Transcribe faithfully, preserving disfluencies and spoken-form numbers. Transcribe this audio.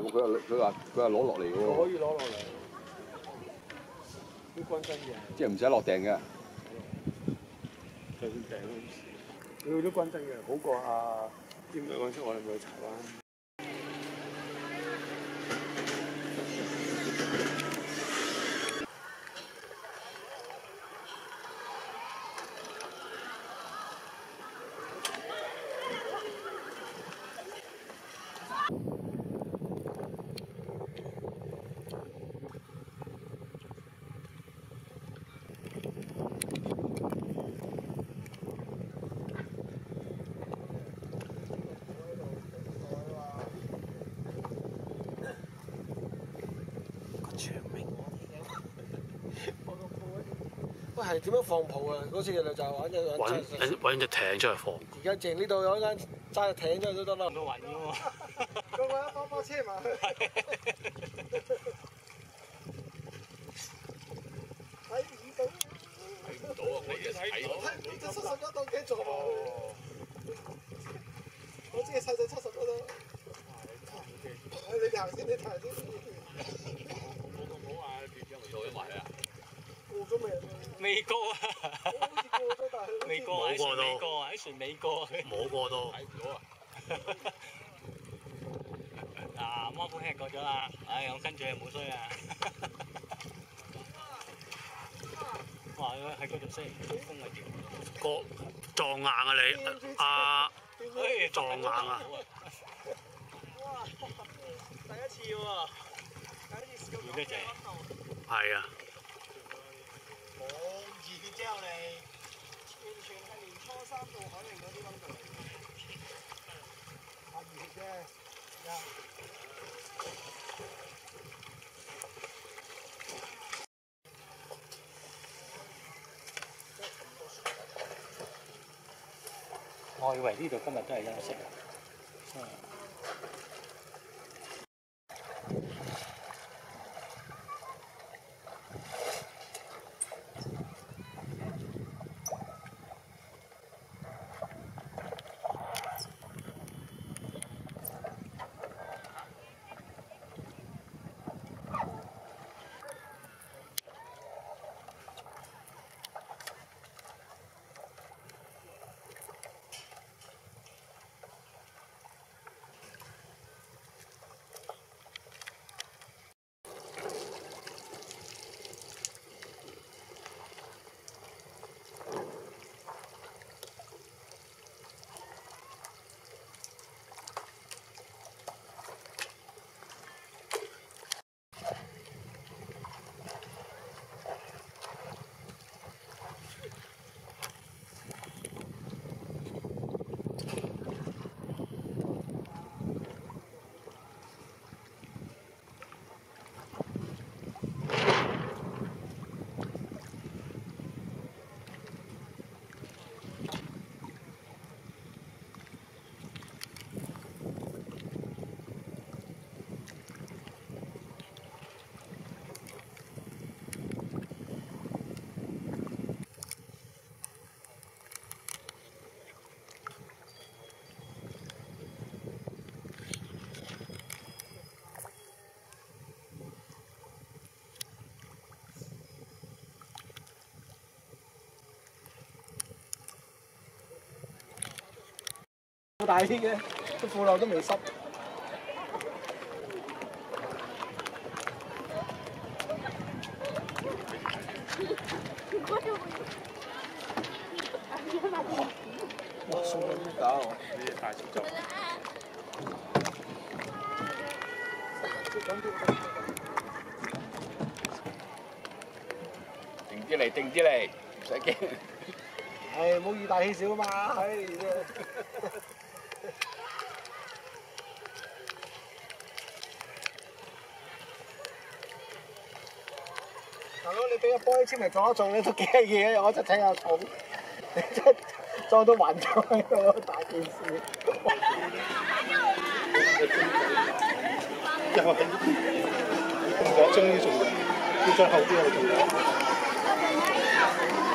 佢話佢話佢話攞落嚟嘅喎。 可以攞落嚟，啲軍真嘅。 即係唔使落訂嘅。 就算訂都唔事。佢都軍真嘅，好過啊！知唔知嗰陣時我哋咪去柴灣？ 喂，係點樣放炮啊？嗰次就就玩隻揾揾隻艇出去放。 而家淨呢度有一間揸隻艇出去都得啦。唔到暈嘅喎。個個一包包車埋去。睇唔到。睇唔到啊！我而家睇到。睇到七十一度幾做喎？我知係細細七十一度。你行先，你行先。冇咁好啊！做咗埋啊！ 過咗未？未過啊！未過，喺船未過啊！喺船未過， 冇過到。 睇唔到啊！嗱，摩盤吃過咗啦，唉，我跟住冇衰啊！哇！喺嗰度先，風係點？ 個撞硬啊你！啊！撞硬啊！ 哇！第一次喎，第一次試過咁正。 係啊！ 好熱嘅啫，我哋完全係年初三到海寧嗰啲溫度嚟嘅，啊熱啫，我以為呢度今日都係休息。嗯 好大啲嘅，個褲褸都未濕。哇！送到呢搞，呢啲大節奏。 定啲嚟，定啲嚟，唔使驚。 唉，冇以大欺小嘛，唉。大佬，你俾個玻璃纖嚟撞一撞，你都幾閪嘢啊！我真睇下重，你真撞到暈咗喺度，大件事。 又係，我終於做，要再後啲去做。